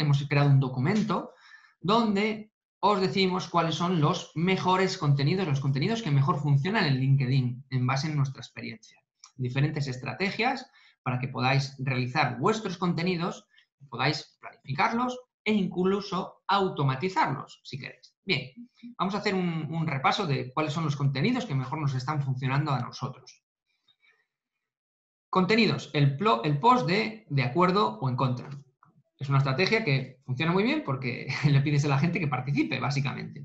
hemos creado un documento donde os decimos cuáles son los mejores contenidos, los contenidos que mejor funcionan en LinkedIn en base en nuestra experiencia. Diferentes estrategias para que podáis realizar vuestros contenidos, podáis planificarlos e incluso automatizarlos, si queréis. Bien, vamos a hacer un repaso de cuáles son los contenidos que mejor nos están funcionando a nosotros. Contenidos, el post de acuerdo o en contra. Es una estrategia que funciona muy bien porque le pides a la gente que participe, básicamente.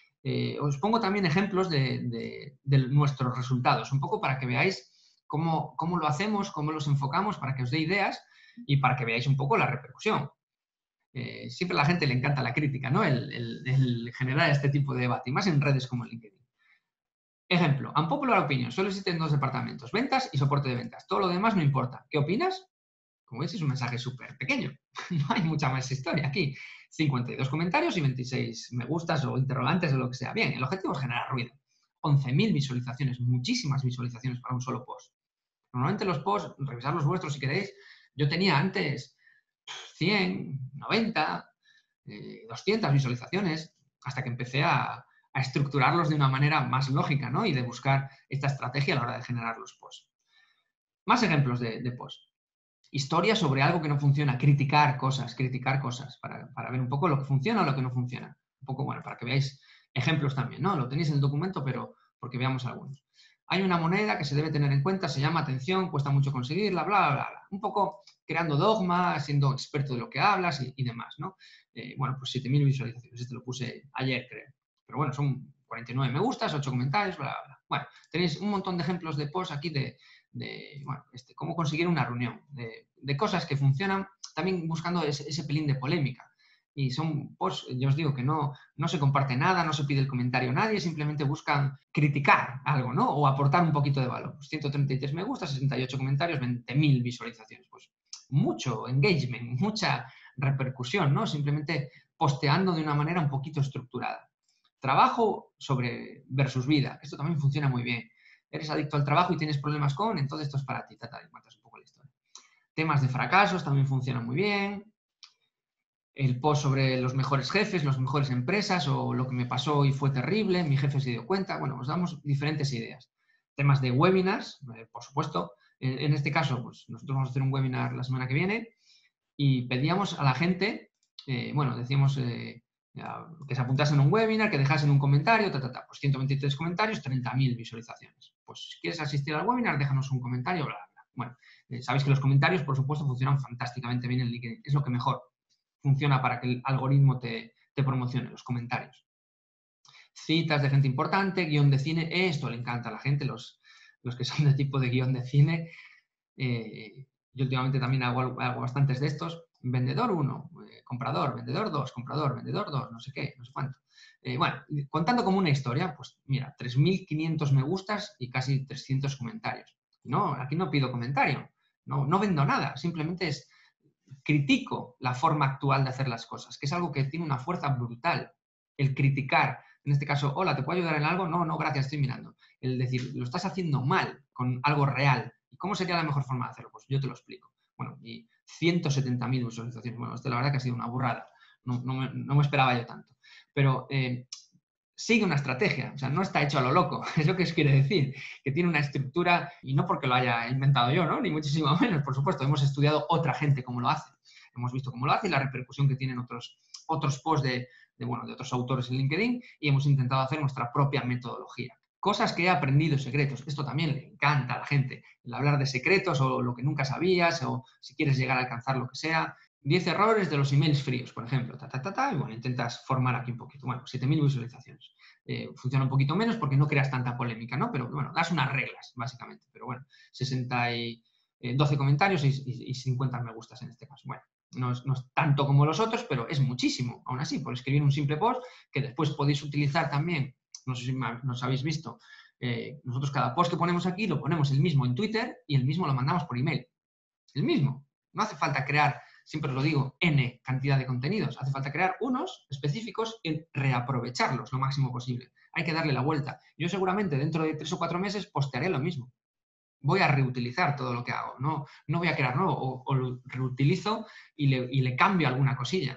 Os pongo también ejemplos de nuestros resultados, un poco para que veáis cómo lo hacemos, cómo los enfocamos, para que os dé ideas y para que veáis un poco la repercusión. Siempre a la gente le encanta la crítica, ¿no? El generar este tipo de debate, y más en redes como LinkedIn. Ejemplo, unpopular opinion, solo existen 2 departamentos, ventas y soporte de ventas. Todo lo demás no importa. ¿Qué opinas? Como veis, es un mensaje súper pequeño. No hay mucha más historia aquí. 52 comentarios y 26 me gustas o interrogantes o lo que sea. Bien, el objetivo es generar ruido. 11.000 visualizaciones, muchísimas visualizaciones para un solo post. Normalmente los posts, revisar los vuestros si queréis, yo tenía antes 100, 90, 200 visualizaciones, hasta que empecé a estructurarlos de una manera más lógica, ¿no? Y de buscar esta estrategia a la hora de generar los posts. Más ejemplos de posts. Historias sobre algo que no funciona, criticar cosas, para ver un poco lo que funciona o lo que no funciona. Un poco, bueno, para que veáis ejemplos también, ¿no? Lo tenéis en el documento, pero porque veamos algunos. Hay una moneda que se debe tener en cuenta, se llama atención, cuesta mucho conseguirla, bla, bla, bla, bla. Un poco creando dogma, siendo experto de lo que hablas y demás, ¿no? Bueno, pues 7.000 visualizaciones, este lo puse ayer, creo. Pero bueno, son 49 me gustas, 8 comentarios, bla, bla, bla. Bueno, tenéis un montón de ejemplos de posts aquí de bueno, cómo conseguir una reunión, de cosas que funcionan, también buscando ese pelín de polémica. Y son posts, yo os digo que no se comparte nada, no se pide el comentario a nadie, simplemente buscan criticar algo, ¿no? O aportar un poquito de valor. Pues 133 me gusta, 68 comentarios, 20.000 visualizaciones. Pues mucho engagement, mucha repercusión, ¿no? Simplemente posteando de una manera un poquito estructurada. Trabajo sobre versus vida. Esto también funciona muy bien. Eres adicto al trabajo y tienes problemas entonces esto es para ti. Y cuentas un poco la historia. Temas de fracasos también funcionan muy bien. El post sobre los mejores jefes, las mejores empresas o lo que me pasó y fue terrible, mi jefe se dio cuenta. Bueno, os damos diferentes ideas. Temas de webinars, por supuesto. En este caso, pues nosotros vamos a hacer un webinar la semana que viene y pedíamos a la gente, bueno, decíamos que se apuntasen a un webinar, que dejasen un comentario, pues 123 comentarios, 30.000 visualizaciones. Pues si quieres asistir al webinar, déjanos un comentario, bla, bla. Bueno, sabéis que los comentarios, por supuesto, funcionan fantásticamente bien en LinkedIn. Es lo que mejor funciona para que el algoritmo te promocione, los comentarios. Citas de gente importante, guión de cine, esto le encanta a la gente, los que son de tipo de guión de cine. Yo últimamente también hago bastantes de estos. Vendedor 1, comprador, vendedor 2, comprador, vendedor 2, no sé qué, no sé cuánto. Bueno, contando como una historia, pues mira, 3.500 me gustas y casi 300 comentarios. No, aquí no pido comentario, no vendo nada, simplemente critico la forma actual de hacer las cosas, que es algo que tiene una fuerza brutal. El criticar, en este caso, hola, ¿te puedo ayudar en algo? No, no, gracias, estoy mirando. El decir, lo estás haciendo mal, con algo real. ¿Y cómo sería la mejor forma de hacerlo? Pues yo te lo explico. Bueno, y 170.000 visualizaciones. Bueno, la verdad que ha sido una burrada. No me esperaba yo tanto. Pero sigue una estrategia, o sea, no está hecho a lo loco. Es lo que os quiere decir, que tiene una estructura, y no porque lo haya inventado yo, ¿no? Ni muchísimo menos, por supuesto. Hemos estudiado otra gente cómo lo hace. Hemos visto cómo lo hace y la repercusión que tienen otros posts de otros autores en LinkedIn y hemos intentado hacer nuestra propia metodología. Cosas que he aprendido, secretos. Esto también le encanta a la gente. El hablar de secretos o lo que nunca sabías o si quieres llegar a alcanzar lo que sea. 10 errores de los emails fríos, por ejemplo. Y bueno, intentas formar aquí un poquito. Bueno, 7.000 visualizaciones. Funciona un poquito menos porque no creas tanta polémica, ¿no? Pero bueno, das unas reglas, básicamente. Pero bueno, 12 comentarios y 50 me gustas en este caso. Bueno, no es tanto como los otros, pero es muchísimo, aún así, por escribir un simple post que después podéis utilizar también. No sé si nos habéis visto, nosotros cada post que ponemos aquí lo ponemos el mismo en Twitter y el mismo lo mandamos por email. El mismo. No hace falta crear, siempre os lo digo, N cantidad de contenidos. Hace falta crear unos específicos y reaprovecharlos lo máximo posible. Hay que darle la vuelta. Yo seguramente dentro de 3 o 4 meses postearé lo mismo. Voy a reutilizar todo lo que hago. No voy a crear nuevo o lo reutilizo y le cambio alguna cosilla.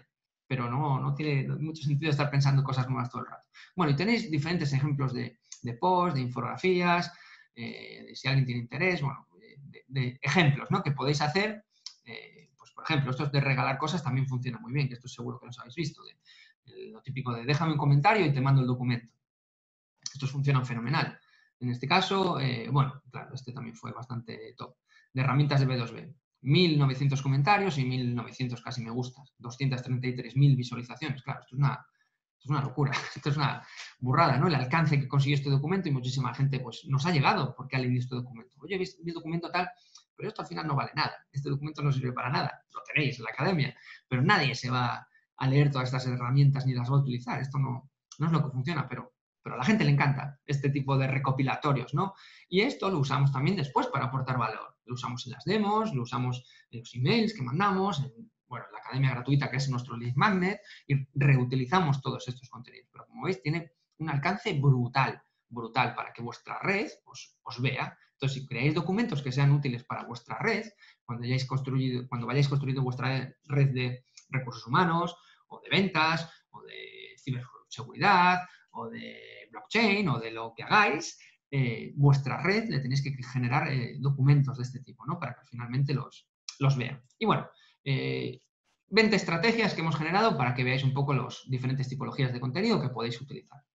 pero no tiene mucho sentido estar pensando cosas nuevas todo el rato. Bueno, y tenéis diferentes ejemplos de posts, de infografías, de si alguien tiene interés, bueno, de ejemplos, ¿no?, que podéis hacer. Pues, por ejemplo, estos de regalar cosas también funciona muy bien, que esto seguro que los habéis visto. Lo típico de déjame un comentario y te mando el documento. Estos funcionan fenomenal. En este caso, bueno, claro, este también fue bastante top. De herramientas de B2B. 1.900 comentarios y 1.900 casi me gustas. 233.000 visualizaciones. Claro, esto es una locura. Esto es una burrada, ¿no? El alcance que consiguió este documento, y muchísima gente pues nos ha llegado porque ha leído este documento. Oye, he visto mi documento tal, pero esto al final no vale nada. Este documento no sirve para nada. Lo tenéis en la academia, pero nadie se va a leer todas estas herramientas ni las va a utilizar. Esto no es lo que funciona, pero a la gente le encanta este tipo de recopilatorios, ¿no? Y esto lo usamos también después para aportar valor. Lo usamos en las demos, lo usamos en los emails que mandamos, en la academia gratuita, que es nuestro lead magnet, y reutilizamos todos estos contenidos. Pero como veis, tiene un alcance brutal, brutal, para que vuestra red os vea. Entonces, si creáis documentos que sean útiles para vuestra red, cuando vayáis construyendo vuestra red de recursos humanos, o de ventas, o de ciberseguridad, o de blockchain, o de lo que hagáis, vuestra red le tenéis que generar documentos de este tipo, ¿no?, para que finalmente los vean. Y bueno, 20 estrategias que hemos generado para que veáis un poco las diferentes tipologías de contenido que podéis utilizar.